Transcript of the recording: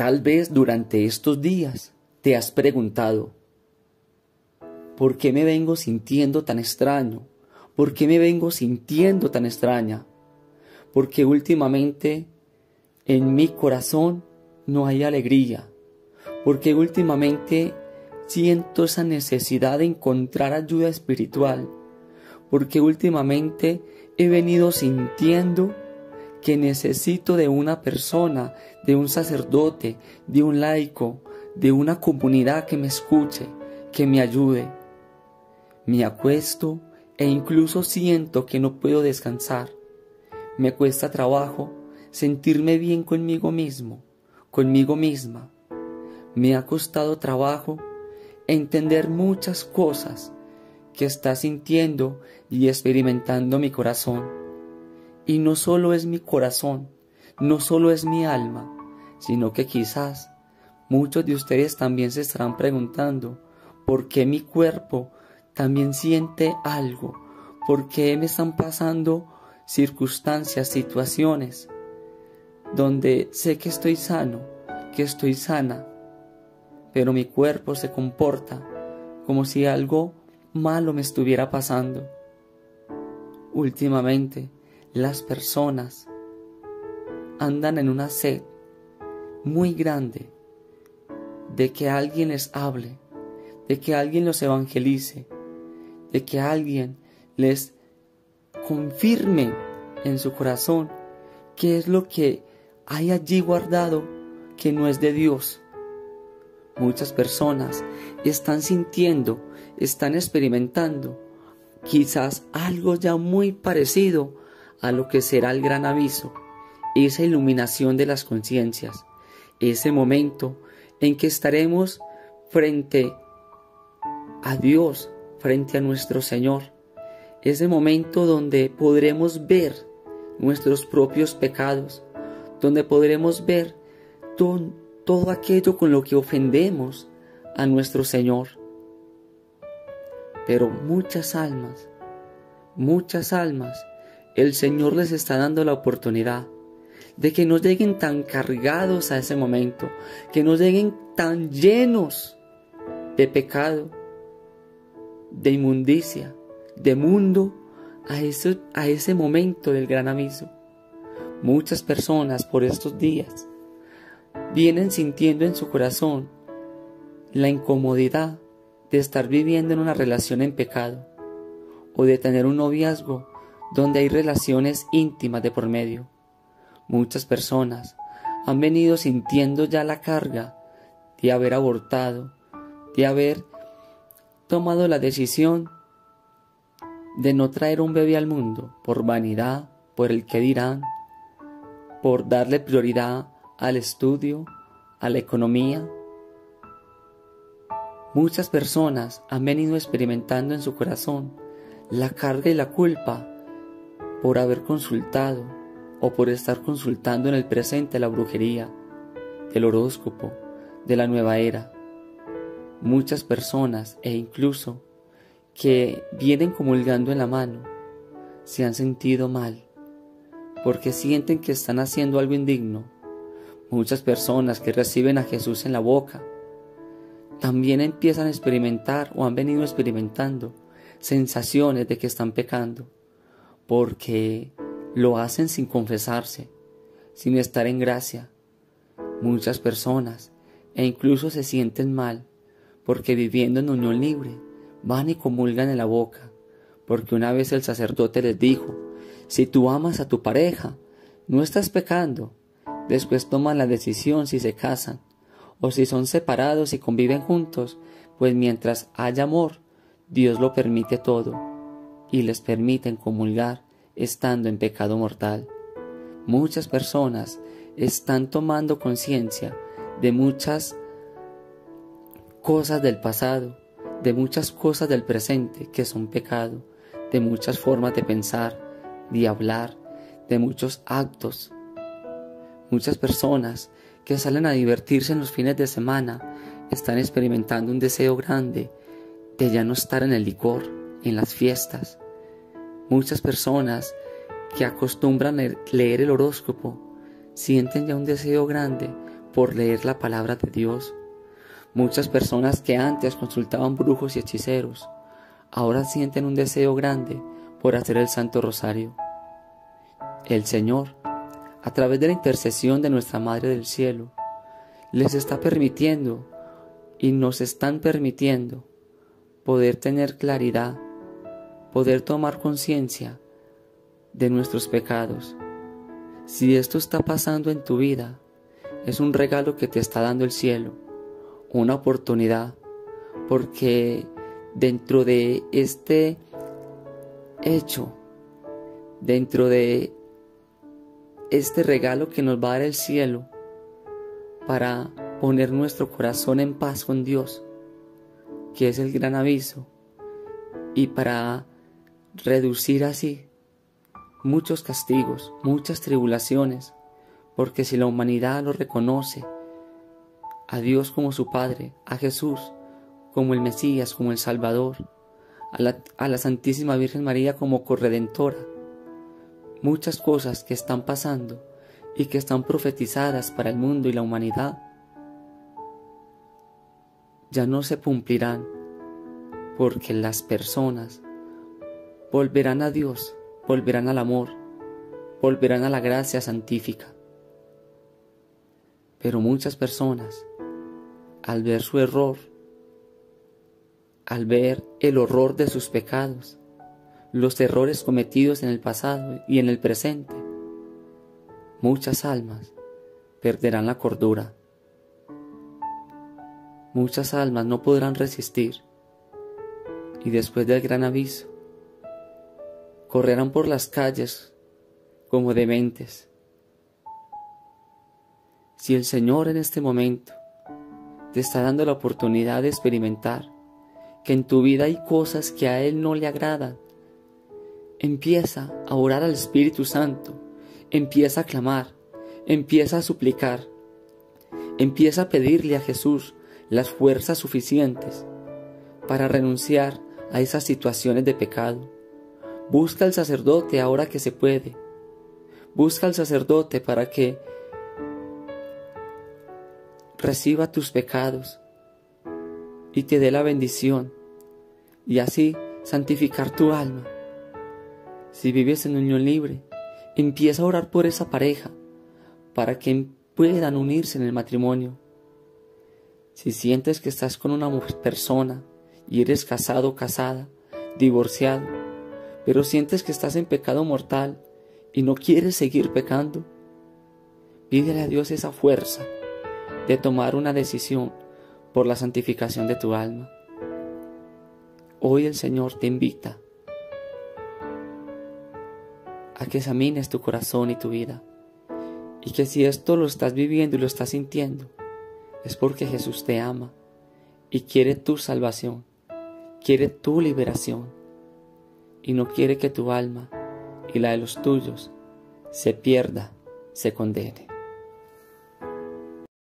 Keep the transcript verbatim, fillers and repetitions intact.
Tal vez durante estos días te has preguntado, ¿por qué me vengo sintiendo tan extraño? ¿Por qué me vengo sintiendo tan extraña? Porque últimamente en mi corazón no hay alegría. Porque últimamente siento esa necesidad de encontrar ayuda espiritual. Porque últimamente he venido sintiendo que necesito de una persona, de un sacerdote, de un laico, de una comunidad que me escuche, que me ayude. Me acuesto e incluso siento que no puedo descansar. Me cuesta trabajo sentirme bien conmigo mismo, conmigo misma. Me ha costado trabajo entender muchas cosas que está sintiendo y experimentando mi corazón. Y no solo es mi corazón, no solo es mi alma, sino que quizás muchos de ustedes también se estarán preguntando por qué mi cuerpo también siente algo, por qué me están pasando circunstancias, situaciones, donde sé que estoy sano, que estoy sana, pero mi cuerpo se comporta como si algo malo me estuviera pasando. Últimamente, las personas andan en una sed muy grande de que alguien les hable, de que alguien los evangelice, de que alguien les confirme en su corazón qué es lo que hay allí guardado que no es de Dios. Muchas personas están sintiendo, están experimentando quizás algo ya muy parecido a lo que será el gran aviso, esa iluminación de las conciencias, ese momento en que estaremos frente a Dios, frente a nuestro Señor, ese momento donde podremos ver nuestros propios pecados, donde podremos ver todo, todo aquello con lo que ofendemos a nuestro Señor. Pero muchas almas, muchas almas, el Señor les está dando la oportunidad de que no lleguen tan cargados a ese momento, que no lleguen tan llenos de pecado, de inmundicia, de mundo, a ese, a ese momento del gran aviso. Muchas personas por estos días vienen sintiendo en su corazón la incomodidad de estar viviendo en una relación en pecado o de tener un noviazgo donde hay relaciones íntimas de por medio. Muchas personas han venido sintiendo ya la carga de haber abortado, de haber tomado la decisión de no traer un bebé al mundo por vanidad, por el que dirán, por darle prioridad al estudio, a la economía. Muchas personas han venido experimentando en su corazón la carga y la culpa por haber consultado o por estar consultando en el presente la brujería, el horóscopo de la nueva era. Muchas personas e incluso que vienen comulgando en la mano se han sentido mal porque sienten que están haciendo algo indigno. Muchas personas que reciben a Jesús en la boca también empiezan a experimentar o han venido experimentando sensaciones de que están pecando, porque lo hacen sin confesarse, sin estar en gracia. Muchas personas e incluso se sienten mal, porque viviendo en unión libre, van y comulgan en la boca, porque una vez el sacerdote les dijo, si tú amas a tu pareja, no estás pecando. Después toman la decisión si se casan, o si son separados y conviven juntos, pues mientras haya amor, Dios lo permite todo, y les permiten comulgar estando en pecado mortal. Muchas personas están tomando conciencia de muchas cosas del pasado, de muchas cosas del presente que son pecado, de muchas formas de pensar, de hablar, de muchos actos. Muchas personas que salen a divertirse en los fines de semana están experimentando un deseo grande de ya no estar en el licor, en las fiestas. Muchas personas que acostumbran a leer el horóscopo sienten ya un deseo grande por leer la palabra de Dios. Muchas personas que antes consultaban brujos y hechiceros, ahora sienten un deseo grande por hacer el Santo Rosario. El Señor, a través de la intercesión de nuestra Madre del Cielo, les está permitiendo y nos están permitiendo poder tener claridad, poder tomar conciencia de nuestros pecados. Si esto está pasando en tu vida, es un regalo que te está dando el cielo, una oportunidad, porque dentro de este hecho, dentro de este regalo que nos va a dar el cielo para poner nuestro corazón en paz con Dios, que es el gran aviso, y para reducir así muchos castigos, muchas tribulaciones, porque si la humanidad lo reconoce, a Dios como su Padre, a Jesús como el Mesías, como el Salvador, a la, a la Santísima Virgen María como corredentora, muchas cosas que están pasando y que están profetizadas para el mundo y la humanidad, ya no se cumplirán, porque las personas volverán a Dios, volverán al amor, volverán a la gracia santífica. Pero muchas personas, al ver su error, al ver el horror de sus pecados, los errores cometidos en el pasado y en el presente, muchas almas perderán la cordura. Muchas almas no podrán resistir y después del gran aviso, correrán por las calles como dementes. Si el Señor en este momento te está dando la oportunidad de experimentar que en tu vida hay cosas que a Él no le agradan, empieza a orar al Espíritu Santo, empieza a clamar, empieza a suplicar, empieza a pedirle a Jesús las fuerzas suficientes para renunciar a esas situaciones de pecado. Busca al sacerdote ahora que se puede. Busca al sacerdote para que reciba tus pecados y te dé la bendición y así santificar tu alma. Si vives en unión libre, empieza a orar por esa pareja para que puedan unirse en el matrimonio. Si sientes que estás con una persona y eres casado o casada, divorciado, pero sientes que estás en pecado mortal y no quieres seguir pecando, pídele a Dios esa fuerza de tomar una decisión por la santificación de tu alma. Hoy el Señor te invita a que examines tu corazón y tu vida, y que si esto lo estás viviendo y lo estás sintiendo, es porque Jesús te ama y quiere tu salvación, quiere tu liberación, y no quiere que tu alma y la de los tuyos se pierda, se condene.